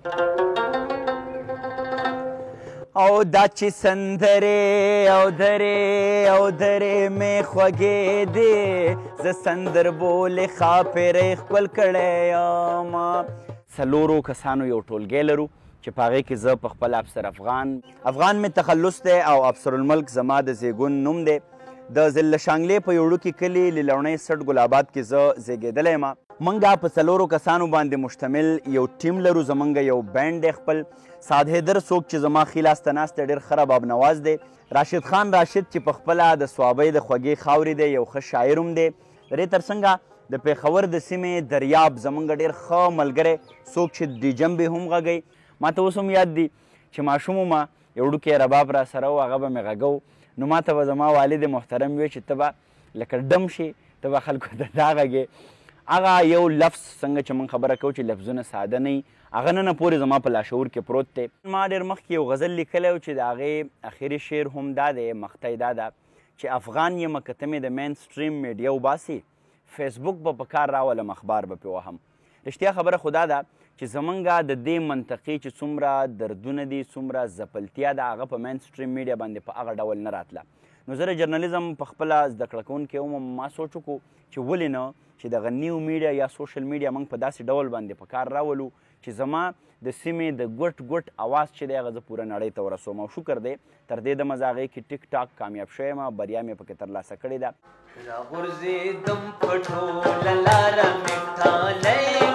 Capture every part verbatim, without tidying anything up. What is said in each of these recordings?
او دا چې سندرې او درې او درې مې خوږې دي زه سندر بولې خاپېرې ښکل کړی یم. څلورو کسانو یو ټولګی لرو چې په هغې کې زه په خپل افسر افغان افغان مې تخلص دی او افسر الملک زما د زیږون نوم دی. د ضلع شانګلې په یو وړوکي کلي لیلوڼۍ سټ ګل آباد کې زه زیږېدلی یم. موږ په څلورو کسانو باندې مشتمل یو ټیم لرو. زموږ یو بینډ دی خپل. سعد حیدر څوک چې زما ښي لاسته ناست دی ډېر ښه رباب نواز دی. راشد خان راشد چې په خپله د صوابۍ د خوږې خاورې دی یو ښه شاعر هم دی. د دې تر څنګه د پېښور د سیمې دریاب زموږ ډېر ښه ملګری څوک چې ډیجم به هم غږوي. ما ته اوس هم یاد دي چې ماشوم ومه یو وړوکی رباب را سره و هغه به مې غږو نو ما ته به زما والد محترم وی چې ته به لکه ډم شي ته به خلکو ته دا غږې. هغه یو لفظ څنګه چې موږ خبره کوو چې لفظونه ساده نه وي هغه نن پورې زما په لاشعور کې پروت دی. ما ډېر مخکې یو غزل لیکلی و چې د هغې اخري شعر هم دا دی مقطع دا ده چې افغان یمه که ته مې د مین سټریم میډیا وباسي فیسبوک به په کار راولم اخبار به پرې وهم. رښتیا خبره خو دا ده چې زمونږ د دې منطقې چې څومره دردونه دي څومره ځپلتیا ده هغه په مین سټریم میډیا باندې په هغه ډول نه راتله. نو زه د جرنالیزم په خپله زده کړه کوونکی وم ما سوچ وکړو چې ولې نه چې دغه نیو میډیا یا سوشل میډیا موږ په داسې ډول باندې په کار راولو چې زما د سیمې د ګوټ ګوټ اواز چې دی هغه زه پوره نړۍ ته ورسوم. او شکر دی تر دې دمه زه هغې کې ټیک ټاک کامیاب شوی یم بریا مې پکې ترلاسه کړې ده. راغورځېدم په ټوله لاره مې ټالی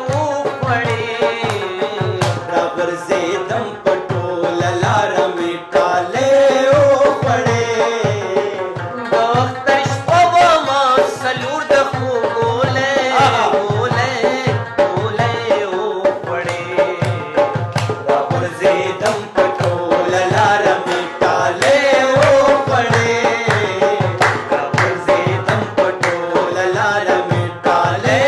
وخوړې راغورځېدم په ټوله لاره مې ټالی وخوړې د اختر شپه به ما څلور د خوب ګولۍ ګولۍ ګولۍ وخوړې راغورځېدم په ټوله لاره مې ټالی وخوړې راغورځېدم په ټوله لاره مې ټالی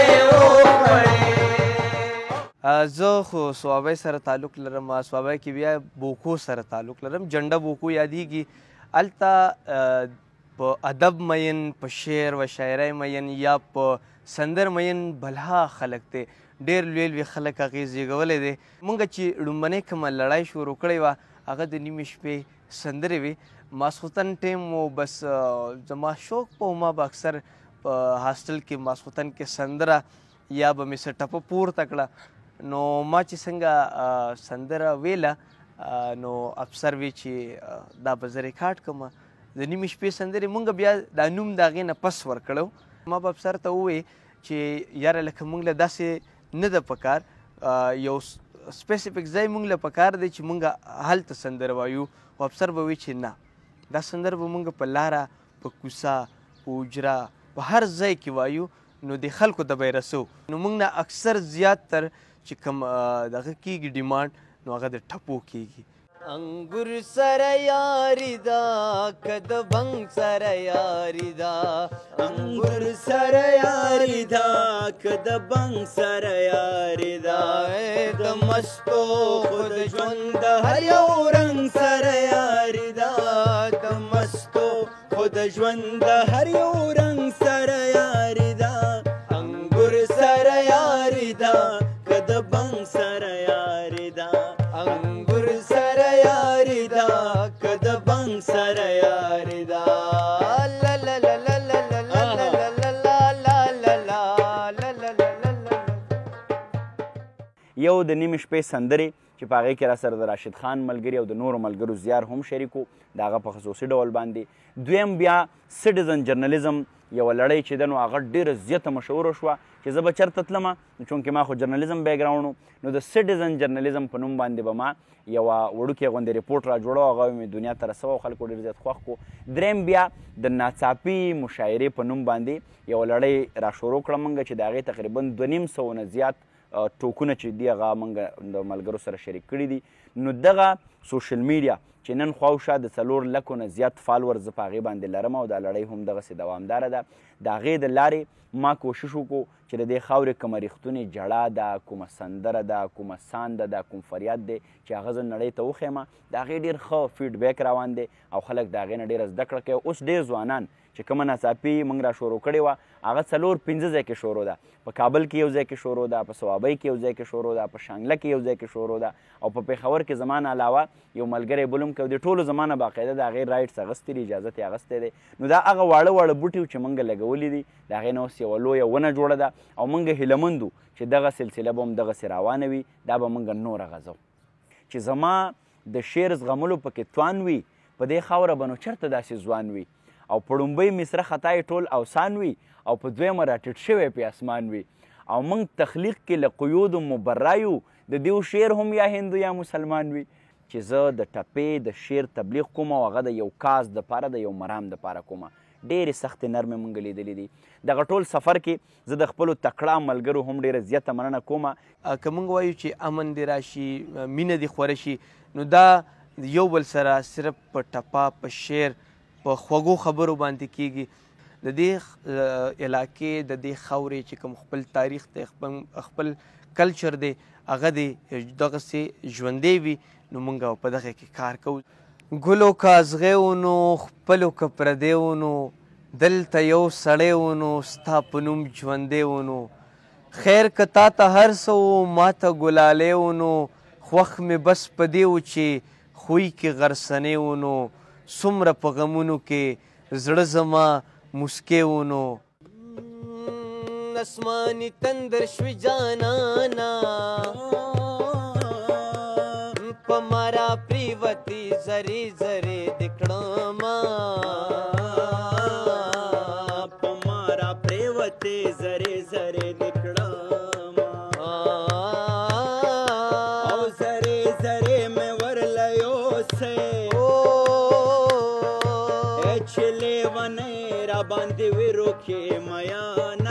وخوړې. زه خو صوابۍ سره تعلق لرم. صوابۍ کې بیا بوکو سره تعلق لرم. جنډه بوکو یادېږي. هلته په ادب مین په شعر و شاعرۍ مین یا په سندر مین بلها خلک دی ډېر لوی لوی خلک هغې زیږولی دی. موږ چې لومبنۍ کومه لړۍ شروع کړې وه هغه د نیمې شپې سندرې وې. ماسخوتن ټیم و بس زما شوق په ما به اکثر په هاسټل کې ماسخوتن کې سندره یا به مې څه ټپه پورته کړه نو ما چې څنګه سندره ویله نو افسر وی چې دا به زه ریکارډ کړم د نیمې شپې سندرې. مونږ بیا دا نوم د هغې نه پس ورکړو. ما به افسر ته ووایې چې یاره لکه مونږ له داسې نه ده پکار یو سپیسیفیک ځای مونږ له پکار دی چې مونږ هلته سندره وایو. خو افسر به وایي چې نه دا سندره به مونږ په لاره په کوڅه په اجرا په هر ځای کې وایو نو د خلکو ته به یې رسو. نو مونږ نه اکثر زیات تر چې کوم دغه کېږي ډیمانډ نو هغه د ټپو کېږي. انګور سره یاري دا که د بنګ سره یاري دا انګور سره یاري دا که د بنګ سره یاري دا د مستو خو د ژوند د هر یو رنګ سره یاري دا د مستو خو د ژوند د هر یو رنګ سره یاري دا انګور سره یاري دا که د بنګ سره یاري دا انګور سره یاري دا که د بنګ سره یاري دا لا لا لا لا لا لا لا لا لا لا لا. یو د نیمې شپې سندرې چې په هغې کې را سره د راشد خان ملګري او د نورو ملګرو زیار هم شریک و د هغه په خصوصي ډول باندې. دویم بیا سټیزن جرنالیزم یوه لړۍ چې ده نو هغه ډېره زیاته مشهوره شوه چې زه به چېرته تلمه چونکې ما خو جرنالیزم بیکګراونډ و نو د سټیزن جرنالیزم په نوم باندې به ما یوه وړوکې غوندې رپورټ را جوړه هغه مې دنیا ته رسوه او خلکو ډېر زیات خوښ کړو. دریم بیا د ناڅاپي مشاعرې په نوم باندې یوه لړۍ را شروع کړه موږ چې د هغې تقریبا دوه نیم سوه نه زیات ټوکونه چې دي هغه موږ د ملګرو سره شریک کړي دي. نو دغه سوشل میډیا چې نن خواوشا د څلور لکو نه زیات فالور زه په هغې باندې لرم او دا لړۍ هم دغسې دوامداره ده. د هغې د لارې ما کوشش وکړو چې د دې خاورې کومه ریښتونې جړه ده کومه سندره ده کومه سانده ده کوم فریاد دی چې هغه زه نړۍ ته وښیمه. د هغې ډېر ښه فیډبیک روان دی او خلک د هغې نه ډېره زده کړه کوي. اوس ډېر ځوانان چې کومه ناڅاپي موږ را شروع کړې وه هغه څلور پنځه ځای کې شروع ده. په کابل کې یو ځای کې شروع ده، په صوابۍ کې یو ځای کې شروع ده، په شانګله کې یو ځای کې شروع ده، او په پېښور کې زما نه علاوه یو ملګری بل هم کوي. د ټولو زما نه باقاعده د هغې رایټس اخیستي دي، اجازت یې اخیستی دی. نو دا هغه واړه واړه بوټي چې موږ لګولي دي د هغې نه اوس یوه لویه ونه جوړه ده او موږ هیله مند چې دغه سلسله به هم دغسې روانه وي، دا به موږ نوره غځو. چې زما د شعر زغملو پکې توان وي په دې خاوره به نو چېرته داسې ځوان وي، او په لومبۍ مصره خطا یې ټول اوسان وي، او په دویمه راټیټ شوی پې اسمان وي. او موږ تخلیق کې له قیودو مبرا یو، د دیو شعر هم یا هندو یا مسلمان وي. چې زه د ټپې د شعر تبلیغ کوم او هغه د یو کاز دپاره د یو مرام دپاره کومه. ډېرې سختې نرمې موږ لیدلې دي. دغه ټول سفر کې زه د خپلو تکړه ملګرو هم ډېره زیاته مننه کومه. که موږ وایو چې امن دې راشي، مینه دې خوره شي، نو دا یو بل سره صرف په ټپه، په شعر، په خوږو خبرو باندې کیږي. د دې علاقې د دې خاورې چې کوم خپل تاریخ دی، خپل کلچر دی، هغه دې دغسې ژوندی وي. نو موږ په دغه کې کار کوو. ګلو کازغی ونو خپلو که پردی ونو، دلته یو سړی ونو ستا په نوم ژوندی ونو. خیر که تا ته هر څه و ما ته ګلالی ونو، خوښ مې بس په دې و چې خوی کې غرسنی ونو. څومره په غمونو کې زړه زما مسکی ونو. اسمانی تندر شوی جانانا په مارا پریوتی زری زری دکړما، په مارا پریوتی زری زری دکړما، او زری زری مې ورلیو سه چې لیونی را باندې ویرو کې میانا.